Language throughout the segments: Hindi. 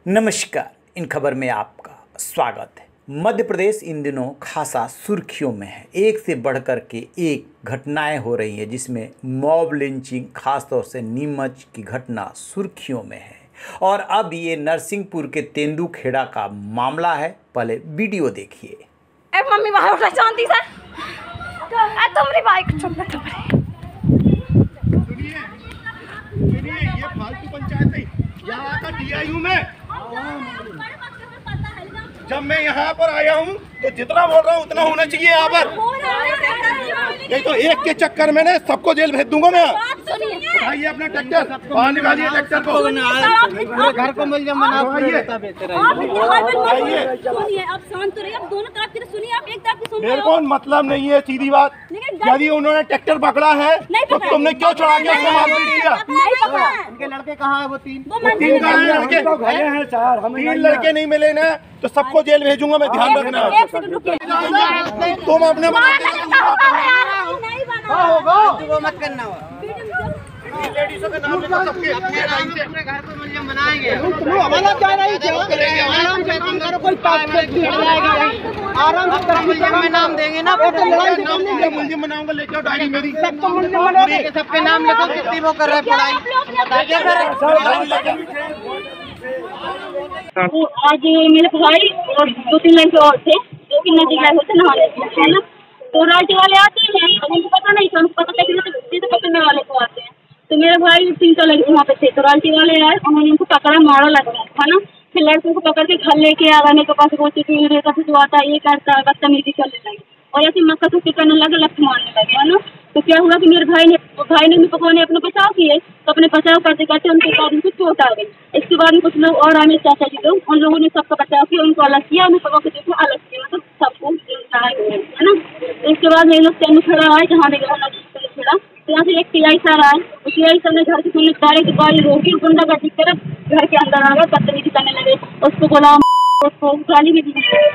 नमस्कार, इन खबर में आपका स्वागत है। मध्य प्रदेश इन दिनों खासा सुर्खियों में है। एक से बढ़कर के एक घटनाएं हो रही हैं, जिसमें मॉब लिंचिंग, खासतौर से नीमच की घटना सुर्खियों में है। और अब ये नरसिंहपुर के तेंदुखेड़ा का मामला है। पहले वीडियो देखिए। मम्मी बाहर उठा शांति से तुम्हारी बाइक सुनिए, ये फालतू पंचायत नहीं। यहाँ का DIU में जब मैं यहाँ पर आया हूँ तो जितना बोल रहा हूँ उतना होना चाहिए यहाँ पर। नहीं तो एक के चक्कर में ना सबको जेल भेज दूंगा मैं। उठाइए अपना ट्रैक्टर, बाहर निकालिए ट्रैक्टर को। पूरे घर को मिल जाए मेरे को मतलब नहीं है, सीधी बात। यदि उन्होंने ट्रैक्टर पकड़ा है तो तुमने क्यों चढ़ा के उसको मारपीट किया? उनके लड़के कहाँ है? वो तीन लड़के हैं सर, हम 3 लड़के नहीं मिले ना तो सबको जेल भेजूंगा मैं, ध्यान रखना। तुम अपने मत करना। लेडीजों के नाम लेकर सबके अपने घर को मुल्जिम बनाएंगे। आराम से मुल्जिम में नाम देंगे ना। मुल्जिम बनाऊंगा, लेके आओ डायरी मेरी। सबके नाम लिखो, कितनी वो कर रहे पढ़ाई। आज मेरे भाई और 2-3 लड़के और थे जो कि नदी गए होते नहाने है ना। तो राल्टी वाले आते हैं, अब उनको पता नहीं था, उनको पता था कि पकड़ने वाले को आते हैं। तो मेरे भाई 3 लड़के वहाँ पे थे, तो राल्टी वाले आए, उन्होंने उनको पकड़ा, मारा लग रहा था ना। फिर लड़कों को पकड़ के घर लेके आ रहे के पास बोलते कि जो आता है ये करता है, बदतमीजी करने लगे और ऐसे मक्का छुट्टी करने लगे, लठ मारने लगे है ना। तो क्या हुआ कि मेरे भाई ने पकौने अपने बचाव किए, तो अपने बचाव करते करते उनके बाद उनको चोट आ गई। इसके बाद में कुछ लोग और आए, चाचा जी लोग, उन लोगों ने सबका बचाव किया, उनको अलग किया, उन्हें पकड़ के देखो अलग किया, मतलब सबको है ना। इसके बाद ये लोग तेंदुखेड़ा आए, जहाँ भी तेंदुखेड़ा, तो यहाँ से एक TI सर आए। TI सर ने घर के सामने डायरेक्ट गाड़ी रोकी, गुंडागर्दी की तरफ घर के अंदर आ गए, बदतमीजी करने लगे। उसको बोला, उसको गाली भी दी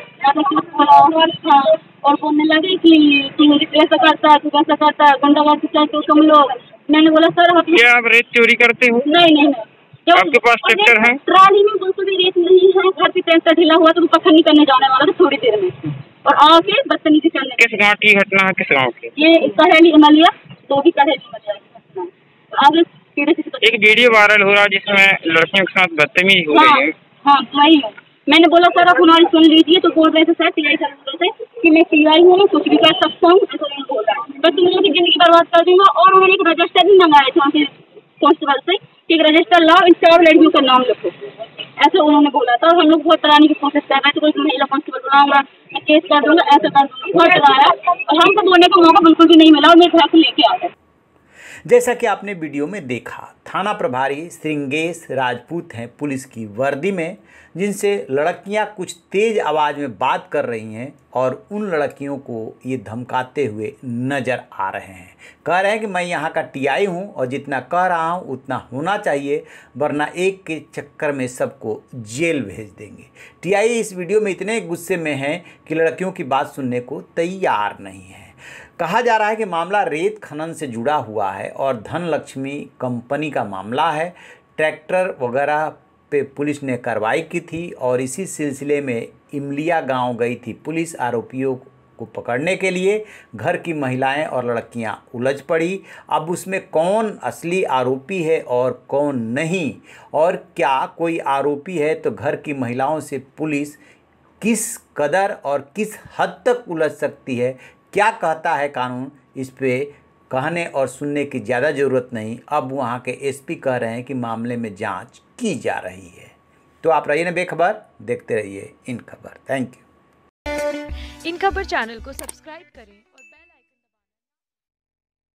और बोलने लगे कि तू ऐसा करता है, तू वैसा करता है, गुंडागर्दी करते हो तुम लोग। मैंने बोला सर क्या आप रेत चोरी करते हो? नहीं। आपके पास ट्रैक्टर है? ट्राली में बिल्कुल भी रेत नहीं है। घर पे ट्रैक्टर ढीला हुआ तो पत्थर नहीं करने जाने वाला था थोड़ी देर में, और आके बदतमीजी करने। किस गाँव की घटना है? किस गाँव की? ये कहेली अमलिया, तो भी कहेली अमलिया। आगे एक वीडियो वायरल हो रहा है जिसमें लड़कियों के साथ बदतमीजी हो रही है। हाँ वही है। मैंने बोला सर आप हमारी सुन लीजिए, तो बोल रहे थे सर TI सर बोल रहे थे कि मैं TI हूँ, मैं कुछ भी कर सकता हूँ, ऐसा नहीं बोल रहा है, मैं तुम लोगों की जिंदगी बर्बाद कर दूंगा। और उन्होंने एक रजिस्टर भी मंगाया था कांस्टेबल से कि एक रजिस्टर लाओ, इन 4 लड़कियों का नाम लिखो, ऐसा उन्होंने बोला था। हम लोग बहुत कराने की कोशिश कर रहे थे, कोई महिला कांस्टेबल बुलाऊंगा, मैं केस कर दूंगा, ऐसा कर दूंगा, बहुत कराया और हमको बोलने का मौका बिल्कुल भी नहीं मिला और मेरे घर को लेके आ गए। जैसा कि आपने वीडियो में देखा, थाना प्रभारी श्रृंगेश राजपूत हैं पुलिस की वर्दी में, जिनसे लड़कियां कुछ तेज आवाज़ में बात कर रही हैं और उन लड़कियों को ये धमकाते हुए नज़र आ रहे हैं। कह रहे हैं कि मैं यहाँ का TI हूँ और जितना कह रहा हूँ उतना होना चाहिए, वरना एक के चक्कर में सबको जेल भेज देंगे। TI इस वीडियो में इतने गुस्से में हैं कि लड़कियों की बात सुनने को तैयार नहीं है। कहा जा रहा है कि मामला रेत खनन से जुड़ा हुआ है और धनलक्ष्मी कंपनी का मामला है। ट्रैक्टर वगैरह पे पुलिस ने कार्रवाई की थी और इसी सिलसिले में इमलिया गांव गई थी पुलिस आरोपियों को पकड़ने के लिए। घर की महिलाएं और लड़कियां उलझ पड़ी। अब उसमें कौन असली आरोपी है और कौन नहीं, और क्या कोई आरोपी है तो घर की महिलाओं से पुलिस किस कदर और किस हद तक उलझ सकती है, क्या कहता है कानून, इस पे कहने और सुनने की ज़्यादा ज़रूरत नहीं। अब वहाँ के SP कह रहे हैं कि मामले में जांच की जा रही है। तो आप रहिए ना बेखबर, देखते रहिए इन खबर। Thank you. इन खबर चैनल को सब्सक्राइब करें।